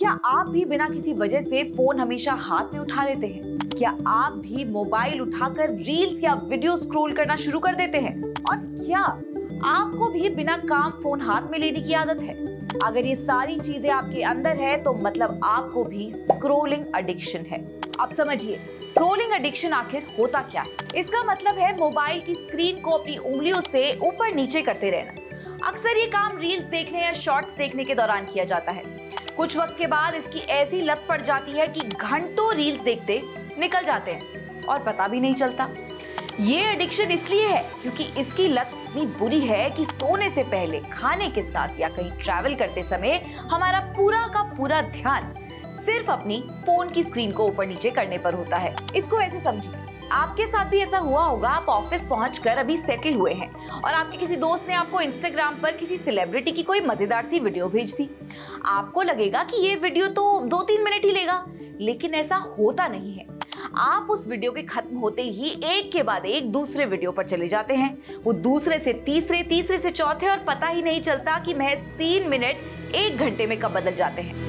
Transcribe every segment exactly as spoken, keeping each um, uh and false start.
क्या आप भी बिना किसी वजह से फोन हमेशा हाथ में उठा लेते हैं? क्या आप भी मोबाइल उठाकर रील्स या वीडियो स्क्रॉल करना शुरू कर देते हैं? और क्या आपको भी बिना काम फोन हाथ में लेने की आदत है? अगर ये सारी चीजें आपके अंदर है तो मतलब आपको भी स्क्रॉलिंग एडिक्शन है। अब समझिए, स्क्रॉलिंग एडिक्शन आखिर होता क्या है? इसका मतलब है मोबाइल की स्क्रीन को अपनी उंगलियों से ऊपर नीचे करते रहना। अक्सर ये काम रील्स देखने या शॉर्ट्स देखने के दौरान किया जाता है। कुछ वक्त के बाद इसकी ऐसी लत पड़ जाती है कि घंटों रील्स देखते निकल जाते हैं और पता भी नहीं चलता। ये एडिक्शन इसलिए है क्योंकि इसकी लत इतनी बुरी है कि सोने से पहले, खाने के साथ या कहीं ट्रैवल करते समय हमारा पूरा का पूरा ध्यान सिर्फ अपनी फोन की स्क्रीन को ऊपर नीचे करने पर होता है। इसको ऐसे समझिए, आपके साथ भी ऐसा हुआ होगा। आप ऑफिस पहुंचकर अभी सेटल हुए हैं और आपके किसी दोस्त ने आपको इंस्टाग्राम पर किसी सेलिब्रिटी की कोई मजेदार सी वीडियो भेज दी। आपको लगेगा कि ये वीडियो तो दो तीन मिनट ही लेगा, लेकिन ऐसा होता नहीं है। आप उस वीडियो के खत्म होते ही एक के बाद एक दूसरे वीडियो पर चले जाते हैं। वो दूसरे से तीसरे, तीसरे से चौथे और पता ही नहीं चलता कि महज तीन मिनट एक घंटे में कब बदल जाते हैं।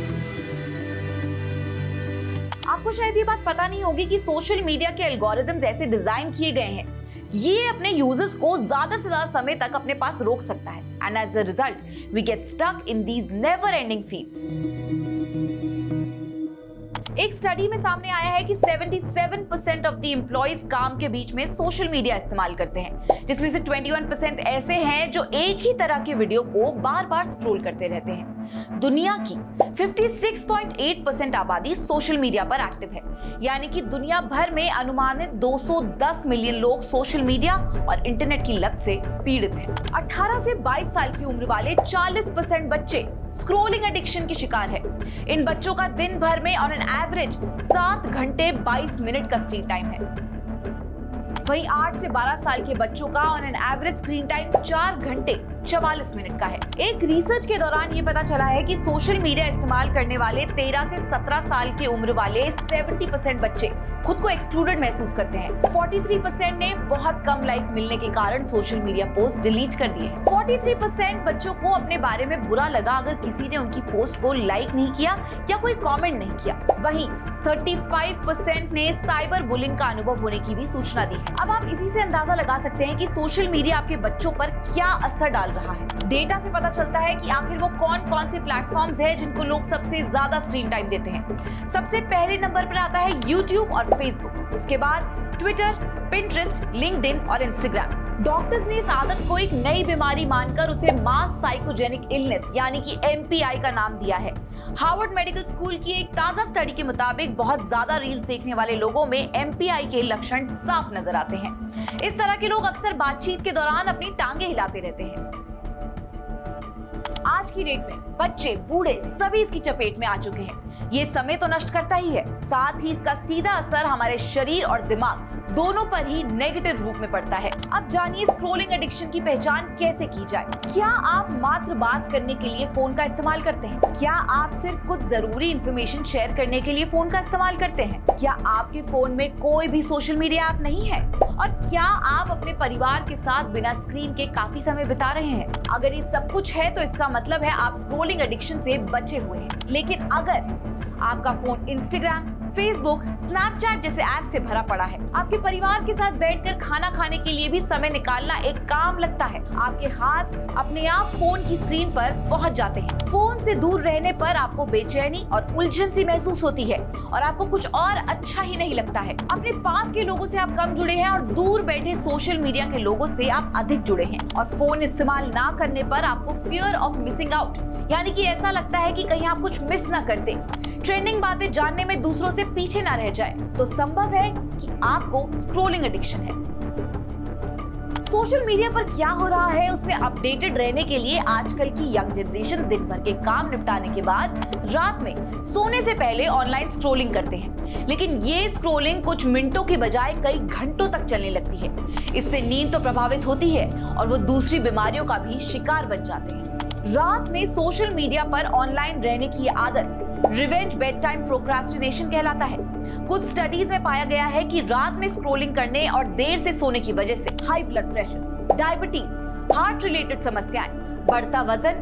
आपको शायद ये बात पता नहीं होगी कि सोशल मीडिया के एल्गोरिदम्स ऐसे डिजाइन किए गए हैं, ये अपने यूजर्स को ज्यादा से ज्यादा समय तक अपने पास रोक सकता है। And as a result we get stuck in these never ending feeds. एक स्टडी में सामने आया है कि सतहत्तर परसेंट ऑफ द एम्प्लॉइज काम के बीच में सोशल मीडिया इस्तेमाल करते हैं, जिसमें से इक्कीस परसेंट ऐसे हैं जो एक ही तरह के वीडियो को बार बार स्क्रॉल करते रहते हैं। दुनिया की छप्पन पॉइंट आठ परसेंट आबादी सोशल मीडिया पर एक्टिव है, यानी कि दुनिया भर में अनुमानित दो सौ दस मिलियन लोग सोशल मीडिया और इंटरनेट की लत से पीड़ित हैं। अठारह से बाईस साल की उम्र वाले चालीस परसेंट बच्चे स्क्रॉलिंग एडिक्शन के शिकार है। इन बच्चों का दिन भर में ऑन एन एवरेज सात घंटे बाईस मिनट का स्क्रीन टाइम है। वहीं आठ से बारह साल के बच्चों का on an average screen time चार घंटे चवालीस मिनट का है। एक रिसर्च के दौरान ये पता चला है कि सोशल मीडिया इस्तेमाल करने वाले तेरह से सत्रह साल की उम्र वाले सत्तर परसेंट बच्चे खुद को एक्सक्लूडेड महसूस करते हैं। तैंतालीस परसेंट ने बहुत कम लाइक मिलने के कारण सोशल मीडिया पोस्ट डिलीट कर दिए हैं। तैंतालीस परसेंट बच्चों को अपने बारे में बुरा लगा अगर किसी ने उनकी पोस्ट को लाइक नहीं किया या कोई कमेंट नहीं किया। वहीं पैंतीस परसेंट ने साइबर बुलिंग का अनुभव होने की भी सूचना दी है। अब आप इसी से अंदाजा लगा सकते हैं कि सोशल मीडिया आपके बच्चों पर क्या असर डाल रहा है। डेटा से पता चलता है कि आखिर वो कौन कौन से प्लेटफॉर्म्स हैं जिनको लोग सबसे ज्यादा स्क्रीन टाइम देते हैं। सबसे पहले नंबर पर आता है यूट्यूब और फेसबुक, उसके बाद ट्विटर, पिंटरेस्ट, लिंक्डइन और इंस्टाग्राम। डॉक्टर्स ने इस आदत को एक नई बीमारी मानकर उसे मास साइकोजेनिक इलनेस यानी कि एम पी आई का नाम दिया है। हार्वर्ड मेडिकल स्कूल की एक ताजा स्टडी के मुताबिक बहुत ज्यादा रील्स देखने वाले लोगों में एम पी आई के लक्षण साफ नजर आते हैं। इस तरह के लोग अक्सर बातचीत के दौरान अपनी टांगे हिलाते रहते हैं। आज की डेट में बच्चे, बूढ़े सभी इसकी चपेट में आ चुके हैं। ये समय तो नष्ट करता ही है, साथ ही इसका सीधा असर हमारे शरीर और दिमाग दोनों पर ही नेगेटिव रूप में पड़ता है। अब जानिए स्क्रॉलिंग एडिक्शन की पहचान कैसे की जाए। क्या आप मात्र बात करने के लिए फोन का इस्तेमाल करते हैं? क्या आप सिर्फ कुछ जरूरी इंफॉर्मेशन शेयर करने के लिए फोन का इस्तेमाल करते हैं? क्या आपके फोन में कोई भी सोशल मीडिया ऐप नहीं है? और क्या आप अपने परिवार के साथ बिना स्क्रीन के काफी समय बिता रहे हैं? अगर ये सब कुछ है तो इसका मतलब है आप स्क्रॉलिंग एडिक्शन से बचे हुए हैं। लेकिन अगर आपका फोन इंस्टाग्राम, फेसबुक, स्नैपचैट जैसे ऐप से भरा पड़ा है, आपके परिवार के साथ बैठकर खाना खाने के लिए भी समय निकालना एक काम लगता है, आपके हाथ अपने आप फोन की स्क्रीन पर पहुंच जाते हैं, फोन से दूर रहने पर आपको बेचैनी और उलझन सी महसूस होती है और आपको कुछ और अच्छा ही नहीं लगता है। अपने पास के लोगों से आप कम जुड़े हैं और दूर बैठे सोशल मीडिया के लोगों से आप अधिक जुड़े हैं। और फोन इस्तेमाल ना करने पर आपको फियर ऑफ मिसिंग आउट, यानी कि ऐसा लगता है कि कहीं आप कुछ मिस ना कर दें, ट्रेंडिंग बातें जानने में दूसरों से पीछे ना रह जाए, तो संभव है कि आपको स्क्रॉलिंग एडिक्शन है। सोशल मीडिया पर क्या हो रहा है उसमें अपडेटेड रहने के लिए आजकल की यंग जनरेशन दिन भर के काम निपटाने के बाद रात में सोने से पहले ऑनलाइन स्क्रॉलिंग करते हैं। लेकिन ये स्क्रॉलिंग कुछ मिनटों के बजाय कई घंटों तक चलने लगती है। इससे नींद तो प्रभावित होती है और वो दूसरी बीमारियों का भी शिकार बन जाते हैं। रात में सोशल मीडिया पर ऑनलाइन रहने की आदत रिवेंज बेड टाइम प्रोक्रास्टिनेशन कहलाता है। कुछ स्टडीज में पाया गया है कि रात में स्क्रॉलिंग करने और देर से सोने की वजह से high blood pressure, diabetes, heart related समस्याएं, बढ़ता वजन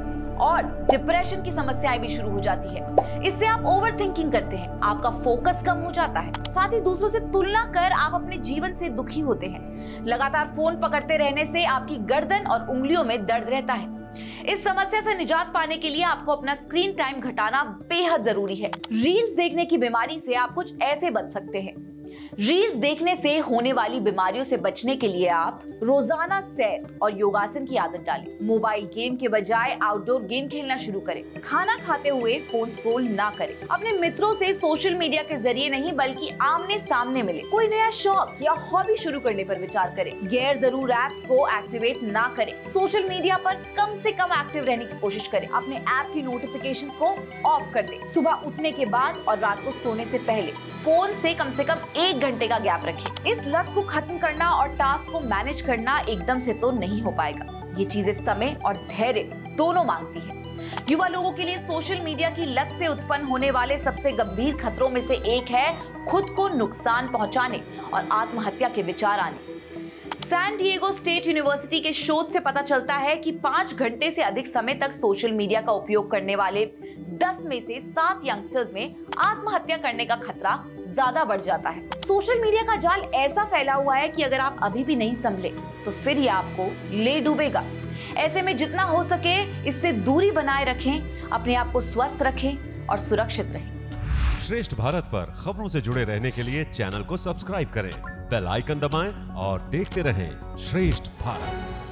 और डिप्रेशन की समस्याएं भी शुरू हो जाती है। इससे आप ओवर थिंकिंग करते हैं, आपका फोकस कम हो जाता है, साथ ही दूसरों से तुलना कर आप अपने जीवन से दुखी होते हैं। लगातार फोन पकड़ते रहने से आपकी गर्दन और उंगलियों में दर्द रहता है। इस समस्या से निजात पाने के लिए आपको अपना स्क्रीन टाइम घटाना बेहद जरूरी है। रील्स देखने की बीमारी से आप कुछ ऐसे बच सकते हैं। रील्स देखने से होने वाली बीमारियों से बचने के लिए आप रोजाना सैर और योगासन की आदत डालें। मोबाइल गेम के बजाय आउटडोर गेम खेलना शुरू करें। खाना खाते हुए फोन स्क्रॉल ना करें। अपने मित्रों से सोशल मीडिया के जरिए नहीं बल्कि आमने सामने मिले। कोई नया शौक या हॉबी शुरू करने पर विचार करें। गैर जरूर ऐप्स को एक्टिवेट ना करें। सोशल मीडिया पर कम से कम एक्टिव रहने की कोशिश करें। अपने ऐप की नोटिफिकेशंस को ऑफ कर दें। सुबह उठने के बाद और रात को सोने से पहले फोन से कम से कम एक घंटे का गैप रखें। इस लत को खत्म करना और टास्क को मैनेज करना एकदम से तो नहीं हो पाएगा। ये चीजें समय और धैर्य दोनों मांगती है। युवा लोगों के लिए सोशल मीडिया की लत से उत्पन्न होने वाले सबसे गंभीर खतरों में से एक है खुद को नुकसान पहुंचाने और आत्महत्या के विचार आने। सैन डिएगो स्टेट यूनिवर्सिटी के शोध से पता चलता है कि पांच घंटे से अधिक समय तक सोशल मीडिया का उपयोग करने वाले दस में से सात यंगस्टर्स में आत्महत्या करने का खतरा ज्यादा बढ़ जाता है। सोशल मीडिया का जाल ऐसा फैला हुआ है कि अगर आप अभी भी नहीं संभले तो फिर ये आपको ले डूबेगा। ऐसे में जितना हो सके इससे दूरी बनाए रखें, अपने आप को स्वस्थ रखें और सुरक्षित रहें। श्रेष्ठ भारत पर खबरों से जुड़े रहने के लिए चैनल को सब्सक्राइब करें, बेल आइकन दबाएं और देखते रहें श्रेष्ठ भारत।